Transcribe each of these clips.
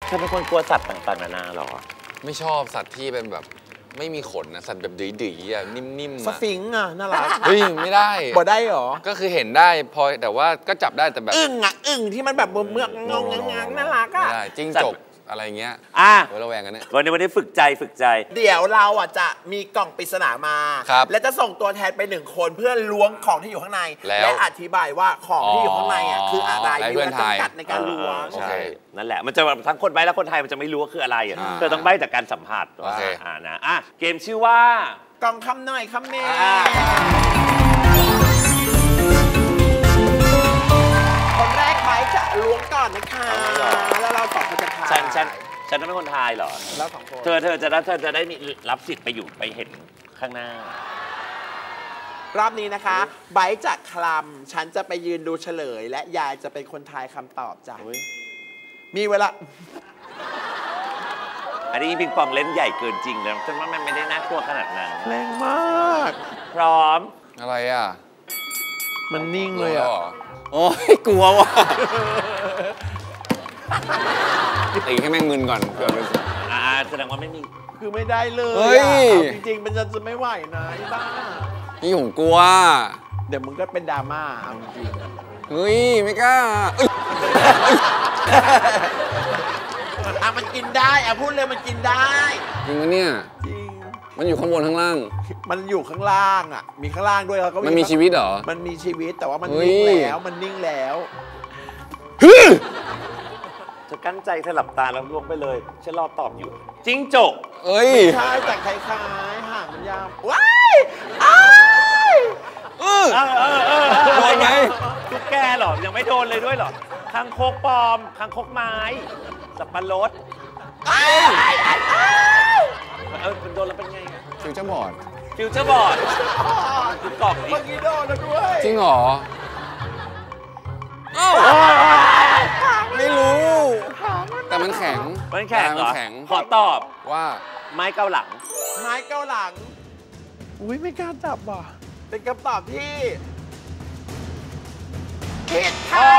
เธอเป็นคนกลัวสัตว์ต่างๆนานาหรอไม่ชอบสัตว์ที่เป็นแบบไม่มีขนนะสัตว์แบบดื้อๆอ่ะนิ่มๆสฟิงค์อ่ะน่ารักเฮ้ยไม่ได้บ่ได้หรอก็คือเห็นได้พอแต่ว่าก็จับได้แต่แบบอึ่งที่มันแบบเมือกงงน่ารักอ่ะไม่ได้จิ้งจกอะไรเงี้ยระแวงกันเนี่ยวันนี้ฝึกใจเดี๋ยวเราอ่ะจะมีกล่องปริศนามาและจะส่งตัวแทนไป1 คนเพื่อล้วงของที่อยู่ข้างในและอธิบายว่าของที่อยู่ข้างในอ่ะคืออะไรมีเวลาจำกัดในการล้วงใช่นั่นแหละมันจะแบบทั้งคนใบ้และคนไทยมันจะไม่รู้ว่าคืออะไรเธอต้องใบ้จากการสัมผัสนะเกมชื่อว่ากล่องคำหน่อยคำเมคนแรกไปจะล้วงก่อนนะคะแล้วเรา2 คนจะทายฉันต้องเป็นคนทายเหรอแล้ว2 คนเธอจะได้มีรับสิทธิ์ไปเห็นข้างหน้ารอบนี้นะคะไบร์ทจะคลำฉันจะไปยืนดูเฉลยและยายจะเป็นคนทายคำตอบจ้ะมีเวลาอันนี้ปิงปองเล่นใหญ่เกินจริงเลยฉันว่ามันไม่ได้น่ากลัวขนาดนั้นแรงมากพร้อมอะไรอ่ะมันนิ่งเลยอ่ะโอ้ยกลัวว่ะตีให้แม่งมึนก่อนเผื่อเป็นแสดงว่าไม่มีคือไม่ได้เลยจริงๆมันจะไม่ไหวนะไอ้บ้านี่ผมกลัวเดี๋ยวมึงก็เป็นดราม่าจริงเฮ้ยไม่กล้ามันกินได้พูดเลยมันกินได้จริงไหมเนี่ยจริงมันอยู่ข้างบนข้างล่างมันอยู่ข้างล่างมีข้างล่างด้วยแล้วก็มันมีชีวิตเหรอมันมีชีวิตแต่ว่ามันนิ่งแล้วเธอกั้นใจเธอหลับตาแล้วล้วงไปเลยฉันรอตอบอยู่จิ้งจกใช่แต่คล้ายๆห่างมันยาวว้โดนไหมตุ๊กแกหรอยังไม่โดนเลยด้วยหรอคางคกปลอมคางคกไม้สับปะรดมันโดนแล้วเป็นไงฟิวเจอร์บอร์ดคือกล่องนี้เมื่อกี้โดนแล้วด้วยจริงเหรอไม่รู้แต่มันแข็งเหรอขอตอบว่าไม้เกาหลังอุ้ยไม่กล้าจับว่ะเป็นคำตอบที่ผิดค่ะ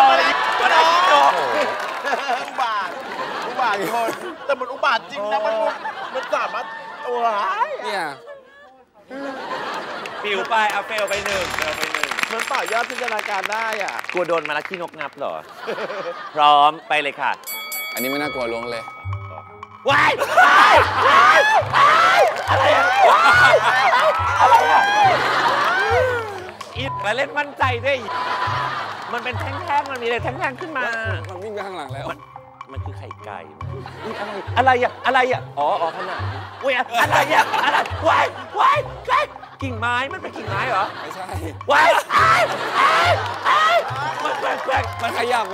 อุบาทคนแต่มันอุบาทจริงนะมันสามารถเนี่ยปิวไปเอาเฟลไป1 มันต่อยอดจินตนาการได้กลัวโดนมาลักขี้นกงับเหรอพร้อมไปเลยค่ะอันนี้ไม่น่ากลัวล้วงเลยว้ายอะไรมาเล่นมั่นใจด้วยมันเป็นแท่งๆมันมีอะไรแท่งๆขึ้นมามันวิ่งไปข้างหลังแล้วมันคือไข่ไก่อะไรอ๋อขนาดนี้อุ้ยอะไรว้ายกิ่งไม้มันเป็นกิ่งไม้เหรอไม่ใช่ว้ายมันขยับ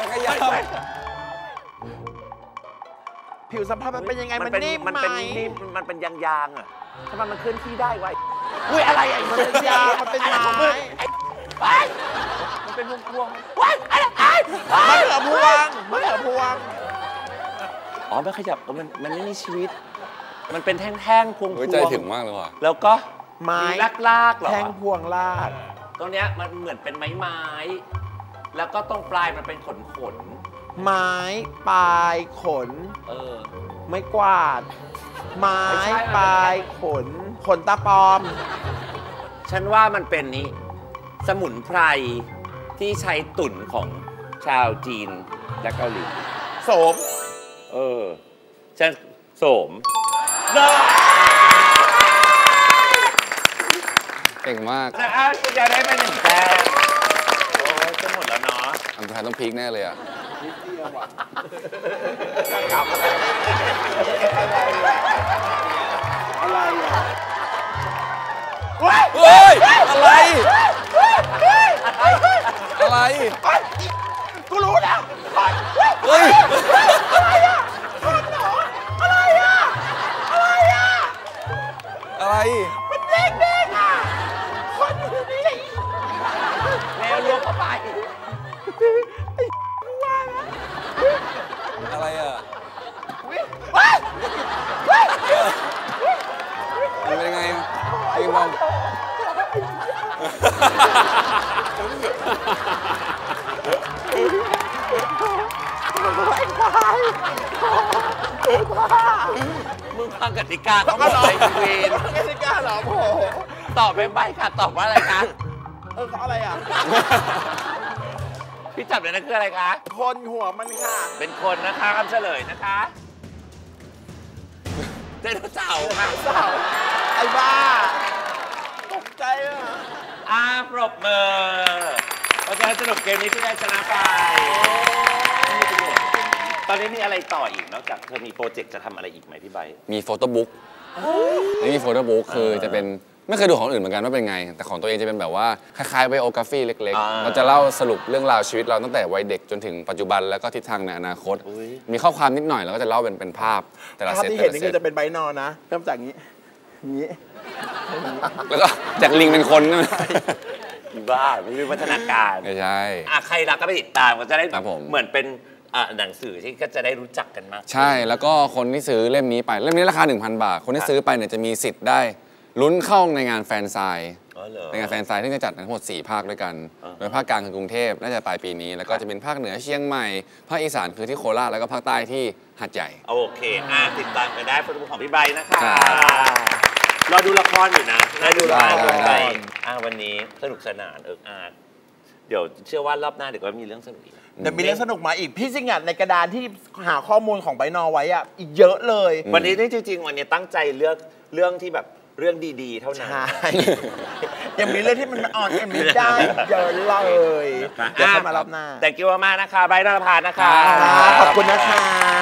ผิวสัมผัสมันเป็นยังไงมันนิ่มไหมมันเป็นยางทำไมมันเคลื่อนที่ได้ไว้อุ้ยอะไรมันเป็นยางมันเป็นไม้มันเป็นพวงว้ายมันเหลือพวงอ๋อไม่ขยับมันไม่มีชีวิตมันเป็นแท่งๆพวงใจถึงมากเลยว่ะแล้วก็ไม้ลากเหรอแท่งพวงลากตรงเนี้ยมันเหมือนเป็นไม้แล้วก็ตรงปลายมันเป็นขนไม้ปลายขนไม่กวาดไม้ปลายขนตาปลอมฉันว่ามันเป็นนี้สมุนไพรที่ใช้ตุ๋นของชาวจีนและเกาหลีโสมฉันโสมเก่งมากคุณจะได้ไป1 แต้มโอ้ยจะหมดแล้วเนาะอันสุดท้ายต้องพีคแน่เลยอะไรกูรู้แล้วอะไรมันเด้งคนอยู่นี่แล้วล้วงเข้าไปอะไรมันเป็นยังไงพี่บอมมึงฟังกติกาเขาบอกเลยเวนกติกาเหรอโอ้โหตอบไปใบค่ะตอบว่าอะไรคะเขาอะไรอ่ะพี่จับเลยนะคืออะไรคะคนหัวมันค่ะเป็นคนนะคะคำเฉลยนะคะไดโนเสาร์ค่ะสาวไอ้บ้าตกใจอ่ะปรบมือเพราะฉะนั้นสรุปเกมนี้พี่ได้ชนะไปตอนนี้มีอะไรต่ออีกนอกจากเธอมีโปรเจกต์จะทำอะไรอีกไหมพี่ใบมีโฟโต้บุ๊กนี่มีโฟโต้บุ๊กคือจะเป็นไม่เคยดูของอื่นเหมือนกันว่าเป็นไง แต่ของตัวเองจะเป็นแบบว่าคล้ายๆไบโอกราฟีเล็กๆเราจะเล่าสรุปเรื่องราวชีวิตเราตั้งแต่วัยเด็กจนถึงปัจจุบันแล้วก็ทิศทางในอนาคต มีข้อความนิดหน่อยแล้วก็จะเล่าเป็นภาพแต่ละภาพเซตที่แต่เห็นละนี่เซคืตอจะเป็นใบนอนนะเริ่มจากนี้นี้แล้วก็จากลิงเป็นคนนะบ้าไม่มีวัฒนาการไม่ใช่ใครรักก็ไปติดตามก็จะได้ครับผมเหมือนเป็นหนังสือที่ก็จะได้รู้จักกันมากใช่แล้วก็คนที่ซื้อเล่มนี้ไปเล่มนี้ราคา 1,000 บาท คนที่ซื้อไปเนี่ยจะมีสิทธิ์ได้ลุ้นเข้าในงานแฟนไซน์ในงานแฟนไซน์ที่จะจัดทั้งหมด4 ภาคด้วยกันโดยภาคกลางคือกรุงเทพน่าจะปลายปีนี้แล้วก็จะเป็นภาคเหนือเชียงใหม่ภาคอีสานคือที่โคราชแล้วก็ภาคใต้ที่หาดใหญ่โอเคติดตามกันได้เฟซบุ๊กของพี่ใบนะคะครับรอดูละครอยู่นะได้ดูละครได้วันนี้สนุกสนานอาร์เดี๋ยวเชื่อว่ารอบหน้าเดี๋ยวก็มีเรื่องสนุกอีกเดี๋ยวมีเรื่องสนุกมาอีกพี่จริงอ่ะในกระดานที่หาข้อมูลของใบนอไว้อ่ะอีกเยอะเลยวันนี้จริงๆวันนี้ตั้งใจเลือกเรื่องที่แบบเรื่องดีๆเท่านั้นใช่ยังมีเรื่องที่มันอ่อนยังไม่ได้เยอะเลยเดี๋ยวเข้ามารอบหน้าแต่กิ้วมากนะคะใบนรพานะคะขอบคุณนะคะ